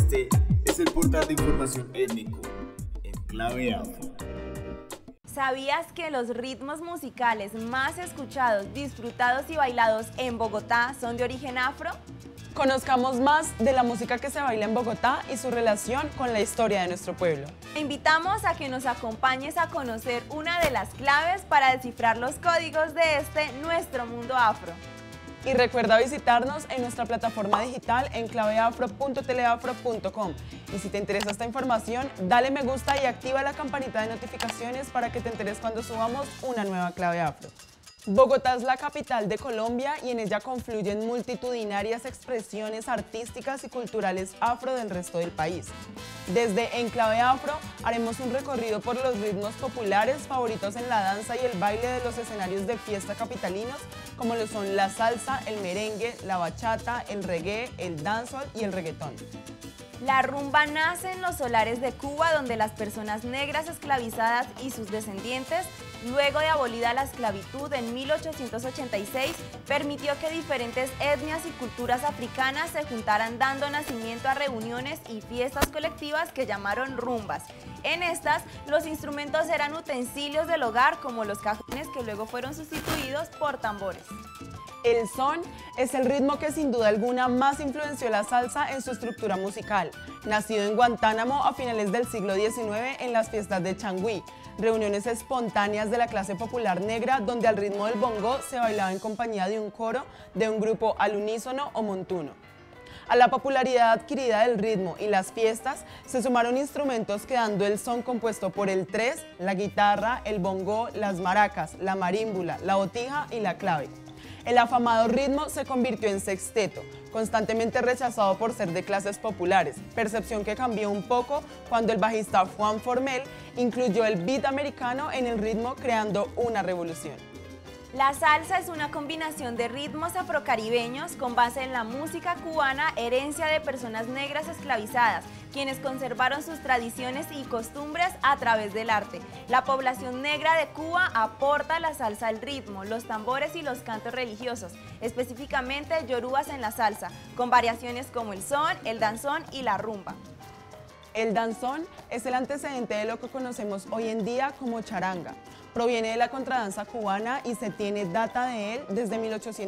Este es el portal de información étnico en clave afro. ¿Sabías que los ritmos musicales más escuchados, disfrutados y bailados en Bogotá son de origen afro? Conozcamos más de la música que se baila en Bogotá y su relación con la historia de nuestro pueblo. Te invitamos a que nos acompañes a conocer una de las claves para descifrar los códigos de este nuestro mundo afro. Y recuerda visitarnos en nuestra plataforma digital en claveafro.teleafro.com. Y si te interesa esta información, dale me gusta y activa la campanita de notificaciones para que te enteres cuando subamos una nueva clave afro. Bogotá es la capital de Colombia y en ella confluyen multitudinarias expresiones artísticas y culturales afro del resto del país. Desde En Clave Afro haremos un recorrido por los ritmos populares favoritos en la danza y el baile de los escenarios de fiesta capitalinos, como lo son la salsa, el merengue, la bachata, el reggae, el dancehall y el reggaetón. La rumba nace en los solares de Cuba, donde las personas negras esclavizadas y sus descendientes, luego de abolida la esclavitud en 1886, permitió que diferentes etnias y culturas africanas se juntaran, dando nacimiento a reuniones y fiestas colectivas que llamaron rumbas. En estas, los instrumentos eran utensilios del hogar como los cajones, que luego fueron sustituidos por tambores. El son es el ritmo que sin duda alguna más influenció la salsa en su estructura musical. Nacido en Guantánamo a finales del siglo XIX en las fiestas de Changüí, reuniones espontáneas de la clase popular negra donde al ritmo del bongo se bailaba en compañía de un coro, de un grupo al unísono o montuno. A la popularidad adquirida del ritmo y las fiestas se sumaron instrumentos quedando el son compuesto por el tres, la guitarra, el bongo, las maracas, la marímbula, la botija y la clave. El afamado ritmo se convirtió en sexteto, constantemente rechazado por ser de clases populares, percepción que cambió un poco cuando el bajista Juan Formel incluyó el beat americano en el ritmo, creando una revolución. La salsa es una combinación de ritmos afrocaribeños con base en la música cubana, herencia de personas negras esclavizadas, quienes conservaron sus tradiciones y costumbres a través del arte. La población negra de Cuba aporta la salsa al ritmo, los tambores y los cantos religiosos, específicamente yorubas en la salsa, con variaciones como el son, el danzón y la rumba. El danzón es el antecedente de lo que conocemos hoy en día como charanga. Proviene de la contradanza cubana y se tiene data de él desde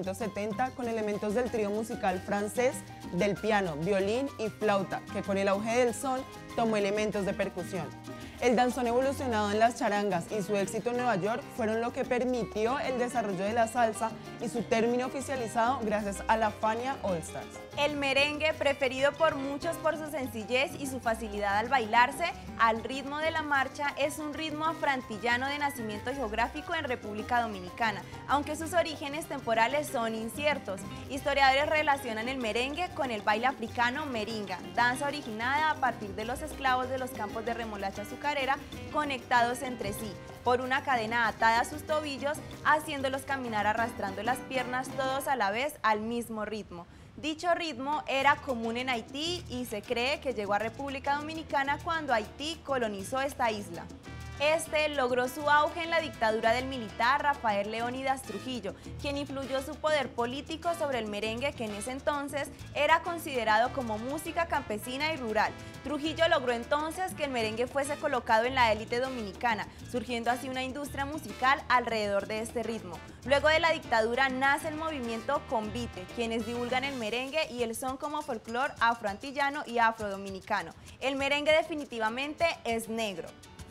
1870 con elementos del trío musical francés del piano, violín y flauta, que con el auge del son tomó elementos de percusión. El danzón evolucionado en las charangas y su éxito en Nueva York fueron lo que permitió el desarrollo de la salsa y su término oficializado gracias a la Fania All Stars. El merengue, preferido por muchos por su sencillez y su facilidad al bailarse al ritmo de la marcha, es un ritmo afroantillano de nacimiento geográfico en República Dominicana, aunque sus orígenes temporales son inciertos. Historiadores relacionan el merengue con el baile africano meringa, danza originada a partir de los esclavos de los campos de remolacha azucarera conectados entre sí por una cadena atada a sus tobillos, haciéndolos caminar arrastrando las piernas todos a la vez al mismo ritmo. Dicho ritmo era común en Haití y se cree que llegó a República Dominicana cuando Haití colonizó esta isla. Este logró su auge en la dictadura del militar Rafael Leónidas Trujillo, quien influyó su poder político sobre el merengue, que en ese entonces era considerado como música campesina y rural. Trujillo logró entonces que el merengue fuese colocado en la élite dominicana, surgiendo así una industria musical alrededor de este ritmo. Luego de la dictadura nace el movimiento Convite, quienes divulgan el merengue y el son como folclor afroantillano y afrodominicano. El merengue definitivamente es negro.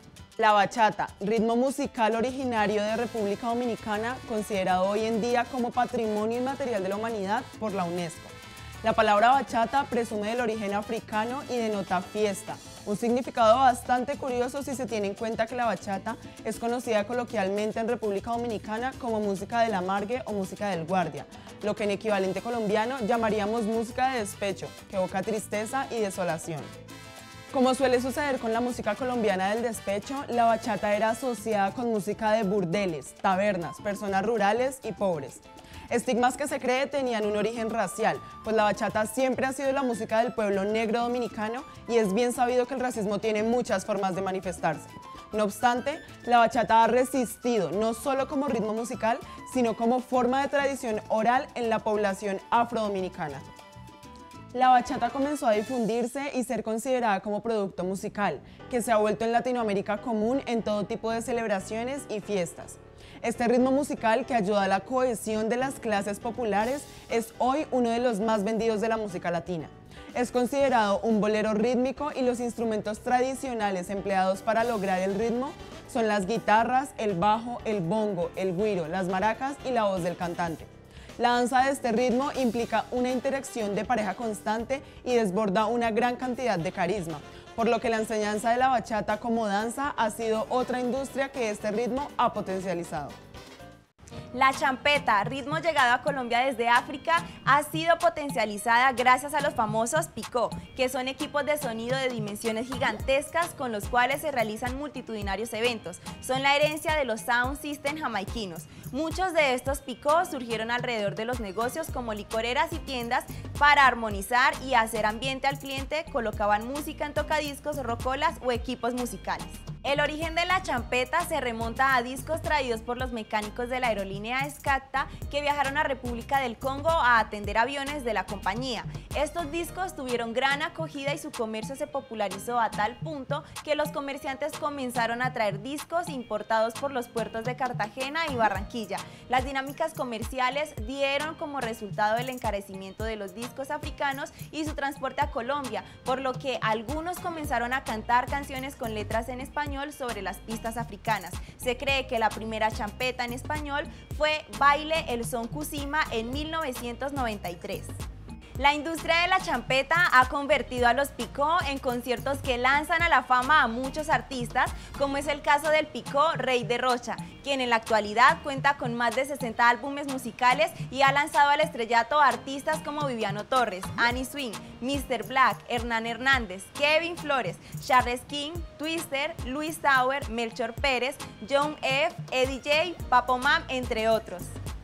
La bachata, ritmo musical originario de República Dominicana, considerado hoy en día como Patrimonio Inmaterial de la Humanidad por la UNESCO. La palabra bachata presume del origen africano y denota fiesta, un significado bastante curioso si se tiene en cuenta que la bachata es conocida coloquialmente en República Dominicana como música del amargue o música del guardia, lo que en equivalente colombiano llamaríamos música de despecho, que evoca tristeza y desolación. Como suele suceder con la música colombiana del despecho, la bachata era asociada con música de burdeles, tabernas, personas rurales y pobres. Estigmas que se cree tenían un origen racial, pues la bachata siempre ha sido la música del pueblo negro dominicano y es bien sabido que el racismo tiene muchas formas de manifestarse. No obstante, la bachata ha resistido no solo como ritmo musical, sino como forma de tradición oral en la población afrodominicana. La bachata comenzó a difundirse y ser considerada como producto musical, que se ha vuelto en Latinoamérica común en todo tipo de celebraciones y fiestas. Este ritmo musical que ayuda a la cohesión de las clases populares es hoy uno de los más vendidos de la música latina. Es considerado un bolero rítmico y los instrumentos tradicionales empleados para lograr el ritmo son las guitarras, el bajo, el bongo, el güiro, las maracas y la voz del cantante. La danza de este ritmo implica una interacción de pareja constante y desborda una gran cantidad de carisma, por lo que la enseñanza de la bachata como danza ha sido otra industria que este ritmo ha potencializado. La champeta, ritmo llegado a Colombia desde África, ha sido potencializada gracias a los famosos picó, que son equipos de sonido de dimensiones gigantescas con los cuales se realizan multitudinarios eventos. Son la herencia de los sound system jamaiquinos. Muchos de estos picó surgieron alrededor de los negocios como licoreras y tiendas. Para armonizar y hacer ambiente al cliente, colocaban música en tocadiscos, rocolas o equipos musicales. El origen de la champeta se remonta a discos traídos por los mecánicos de la aerolínea Scacta que viajaron a República del Congo a atender aviones de la compañía. Estos discos tuvieron gran acogida y su comercio se popularizó a tal punto que los comerciantes comenzaron a traer discos importados por los puertos de Cartagena y Barranquilla. Las dinámicas comerciales dieron como resultado el encarecimiento de los discos africanos y su transporte a Colombia, por lo que algunos comenzaron a cantar canciones con letras en español sobre las pistas africanas. Se cree que la primera champeta en español fue Baile el Son Cusima en 1993. La industria de la champeta ha convertido a los picó en conciertos que lanzan a la fama a muchos artistas, como es el caso del picó Rey de Rocha, quien en la actualidad cuenta con más de 60 álbumes musicales y ha lanzado al estrellato a artistas como Viviano Torres, Annie Swing, Mr. Black, Hernán Hernández, Kevin Flores, Charles King, Twister, Luis Sauer, Melchor Pérez, John F., Eddie J., Papo Mam, entre otros.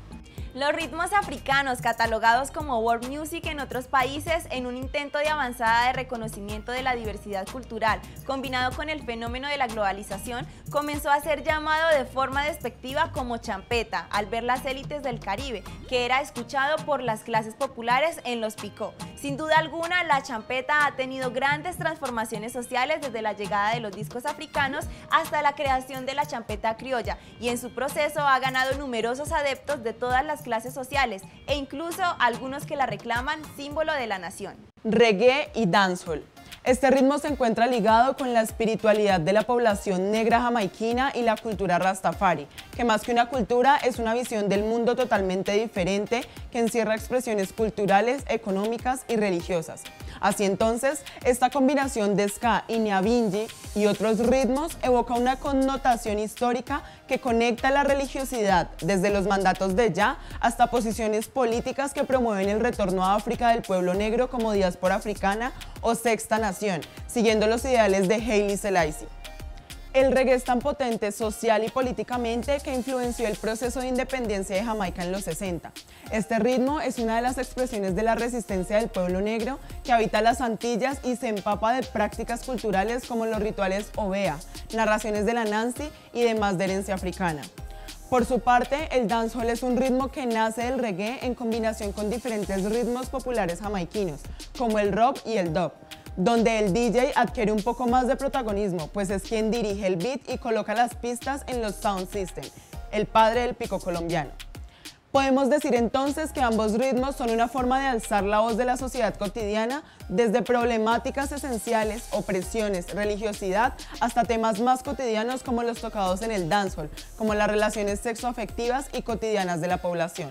Los ritmos africanos, catalogados como world music en otros países, en un intento de avanzada de reconocimiento de la diversidad cultural, combinado con el fenómeno de la globalización, comenzó a ser llamado de forma despectiva como champeta, al ver las élites del Caribe, que era escuchado por las clases populares en los picó. Sin duda alguna, la champeta ha tenido grandes transformaciones sociales desde la llegada de los discos africanos hasta la creación de la champeta criolla, y en su proceso ha ganado numerosos adeptos de todas las clases sociales e incluso algunos que la reclaman símbolo de la nación. Reggae y dancehall. Este ritmo se encuentra ligado con la espiritualidad de la población negra jamaiquina y la cultura rastafari, que más que una cultura es una visión del mundo totalmente diferente que encierra expresiones culturales, económicas y religiosas. Así entonces, esta combinación de ska y nyabingi y otros ritmos evoca una connotación histórica que conecta la religiosidad desde los mandatos de Jah hasta posiciones políticas que promueven el retorno a África del pueblo negro como diáspora africana o sexta nación, siguiendo los ideales de Haile Selassie. El reggae es tan potente social y políticamente que influenció el proceso de independencia de Jamaica en los 60. Este ritmo es una de las expresiones de la resistencia del pueblo negro que habita las Antillas y se empapa de prácticas culturales como los rituales Ovea, narraciones de la Nancy y demás de herencia africana. Por su parte, el dancehall es un ritmo que nace del reggae en combinación con diferentes ritmos populares jamaiquinos, como el rock y el dub, donde el DJ adquiere un poco más de protagonismo, pues es quien dirige el beat y coloca las pistas en los sound system, el padre del picó colombiano. Podemos decir entonces que ambos ritmos son una forma de alzar la voz de la sociedad cotidiana, desde problemáticas esenciales, opresiones, religiosidad, hasta temas más cotidianos como los tocados en el dancehall, como las relaciones sexoafectivas y cotidianas de la población.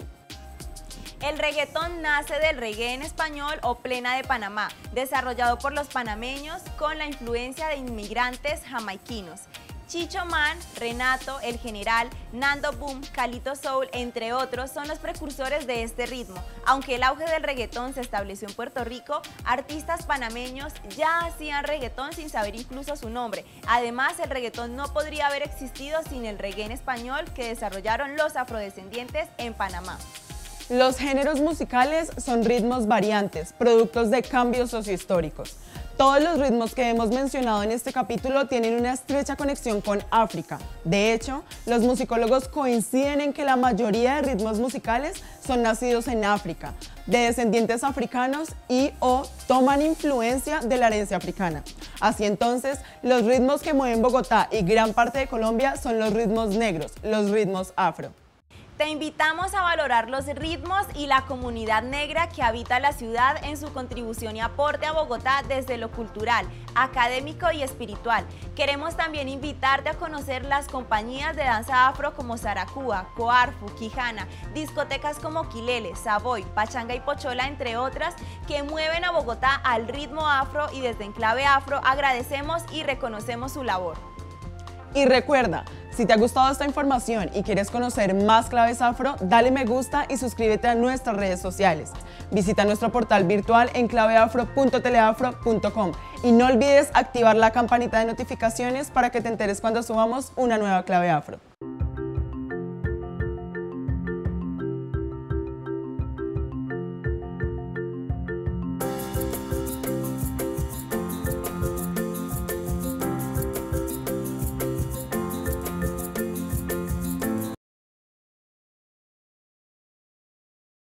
El reggaetón nace del reggae en español o plena de Panamá, desarrollado por los panameños con la influencia de inmigrantes jamaiquinos. Chicho Man, Renato, El General, Nando Boom, Calito Soul, entre otros, son los precursores de este ritmo. Aunque el auge del reggaetón se estableció en Puerto Rico, artistas panameños ya hacían reggaetón sin saber incluso su nombre. Además, el reggaetón no podría haber existido sin el reggae en español que desarrollaron los afrodescendientes en Panamá. Los géneros musicales son ritmos variantes, productos de cambios sociohistóricos. Todos los ritmos que hemos mencionado en este capítulo tienen una estrecha conexión con África. De hecho, los musicólogos coinciden en que la mayoría de ritmos musicales son nacidos en África, de descendientes africanos y o toman influencia de la herencia africana. Así entonces, los ritmos que mueven Bogotá y gran parte de Colombia son los ritmos negros, los ritmos afro. Te invitamos a valorar los ritmos y la comunidad negra que habita la ciudad en su contribución y aporte a Bogotá desde lo cultural, académico y espiritual. Queremos también invitarte a conocer las compañías de danza afro como Saracúa, Coarfu, Quijana, discotecas como Quilele, Savoy, Pachanga y Pochola, entre otras, que mueven a Bogotá al ritmo afro, y desde Enclave Afro agradecemos y reconocemos su labor. Y recuerda, si te ha gustado esta información y quieres conocer más claves afro, dale me gusta y suscríbete a nuestras redes sociales. Visita nuestro portal virtual en claveafro.teleafro.com y no olvides activar la campanita de notificaciones para que te enteres cuando subamos una nueva clave afro.